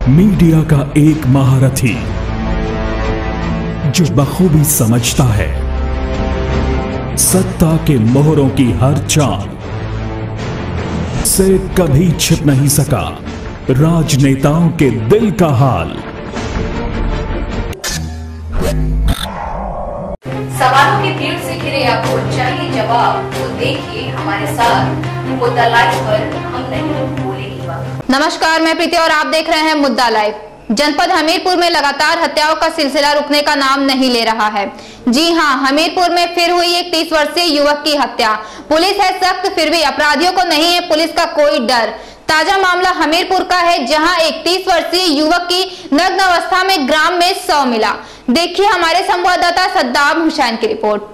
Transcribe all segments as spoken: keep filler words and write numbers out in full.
Media का एक महारथी जो बखूबी समझता है सत्ता के मोहरों की हर चाल से कभी छिप नहीं सका राजनेताओं के दिल का हाल। सवालों की भीड़ से घिरे आपको चाहिए जवाब, तो देखिए हमारे साथ मुद्दा लाइव पर हम नहीं बोलेंगे। नमस्कार, मैं प्रीति और आप देख रहे हैं मुद्दा लाइव। जनपद हमीरपुर में लगातार हत्याओं का सिलसिला रुकने का नाम नहीं ले रहा है। जी हां, हमीरपुर में फिर हुई एक तीस वर्षीय युवक की हत्या। पुलिस है सख्त, फिर भी अपराधियों को नहीं है पुलिस का कोई डर। ताजा मामला हमीरपुर का है, जहां एक तीस वर्षीय युवक की नग्न अवस्था में ग्राम में शव मिला। देखिए हमारे संवाददाता सद्दाम हुसैन की रिपोर्ट।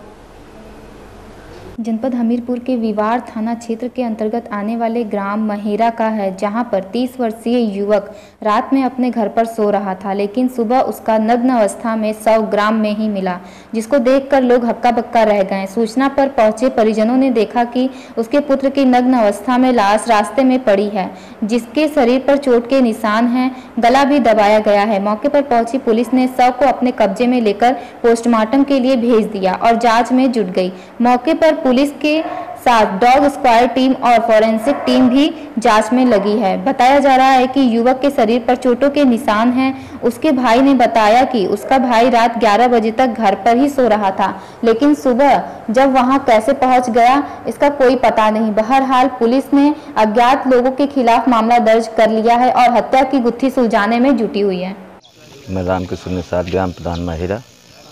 जनपद हमीरपुर के विवार थाना क्षेत्र के अंतर्गत आने वाले ग्राम महेरा का है, जहां पर तीस वर्षीय युवक रात में अपने घर पर सो रहा था, लेकिन सुबह उसका नग्न अवस्था में शव ग्राम में ही मिला, जिसको देखकर लोग हक्का बक्का रह गए। सूचना पर पहुंचे परिजनों ने देखा कि उसके पुत्र की नग्न अवस्था में लाश रास्ते में पड़ी है, जिसके शरीर पर चोट के निशान हैं, गला भी दबाया गया है। मौके पर पहुंची पुलिस ने शव को अपने कब्जे में लेकर पोस्टमार्टम के लिए भेज दिया और जाँच में जुट गई। मौके पर पुलिस के साथ डॉग स्क्वाड टीम और फोरेंसिक टीम भी जांच में लगी है। बताया जा रहा है कि युवक के शरीर पर चोटों के निशान हैं। उसके भाई ने बताया कि उसका भाई रात ग्यारह बजे तक घर पर ही सो रहा था, लेकिन सुबह जब वहां कैसे पहुंच गया इसका कोई पता नहीं। बहरहाल पुलिस ने अज्ञात लोगों के खिलाफ मामला दर्ज कर लिया है और हत्या की गुत्थी सुलझाने में जुटी हुई है। मैं रामकृष्ण निषाद, ग्राम प्रधान महेरा,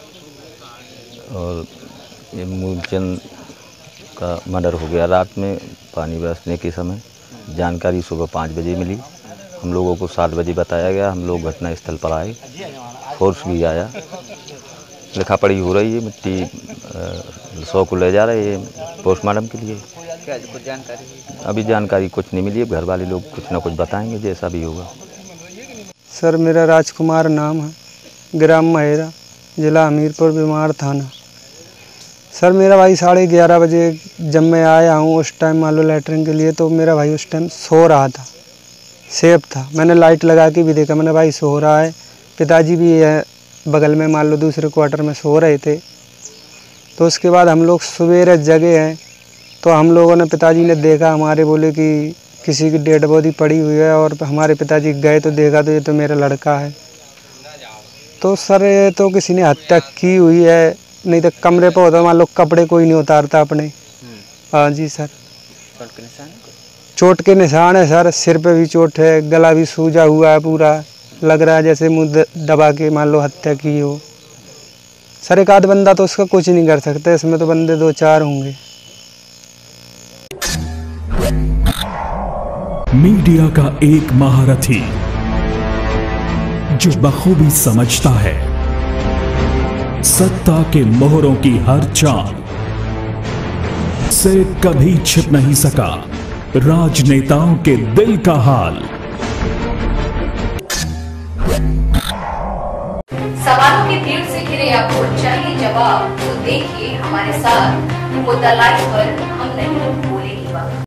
और ये मूलचंद का मर्डर हो गया रात में पानी बरसने के समय। जानकारी सुबह पाँच बजे मिली। हम लोगों को सात बजे बताया गया। हम लोग घटना स्थल पर आए, फोर्स भी आया, लिखा पढ़ी हो रही है। मिट्टी सौ को ले जा रहे हैं पोस्टमार्टम के लिए। क्या कुछ जानकारी? अभी जानकारी कुछ नहीं मिली है। घर वाले लोग कुछ ना कुछ बताएंगे जैसा भी होगा। सर मेरा राजकुमार नाम है, ग्राम महेरा, जिला हमीरपुर, विवार थाना। सर मेरा भाई साढ़े ग्यारह बजे जब मैं आया हूँ उस टाइम मान लो लैटरिन के लिए, तो मेरा भाई उस टाइम सो रहा था, सेफ था। मैंने लाइट लगा के भी देखा, मैंने भाई सो रहा है। पिताजी भी है बगल में, मान लो दूसरे क्वार्टर में सो रहे थे। तो उसके बाद हम लोग सवेरे जगे हैं, तो हम लोगों ने, पिताजी ने देखा, हमारे बोले कि किसी की डेड बॉडी पड़ी हुई है, और हमारे पिताजी गए तो देखा तो ये तो मेरा लड़का है। तो सर ये तो किसी ने हत्या की हुई है, नहीं तो कमरे पर होता मान लो कपड़े कोई नहीं उतारता अपने। हाँ जी सर, चोट के निशान चोट के निशान है सर। सिर पे भी चोट है, गला भी सूजा हुआ है, पूरा लग रहा है जैसे मुंह दबा के मान लो हत्या की हो। सर एक आध बंदा तो उसका कुछ नहीं कर सकता, इसमें तो बंदे दो चार होंगे। मीडिया का एक महारथी जो बखूबी समझता है सत्ता के मोहरों की हर चाल से कभी छिप नहीं सका राजनेताओं के दिल का हाल। सवालों की भीड़ से घिरे आपको चाहिए जवाब, तो देखिए हमारे साथ मुद्दा लाइव पर हम नहीं बोलेंगे।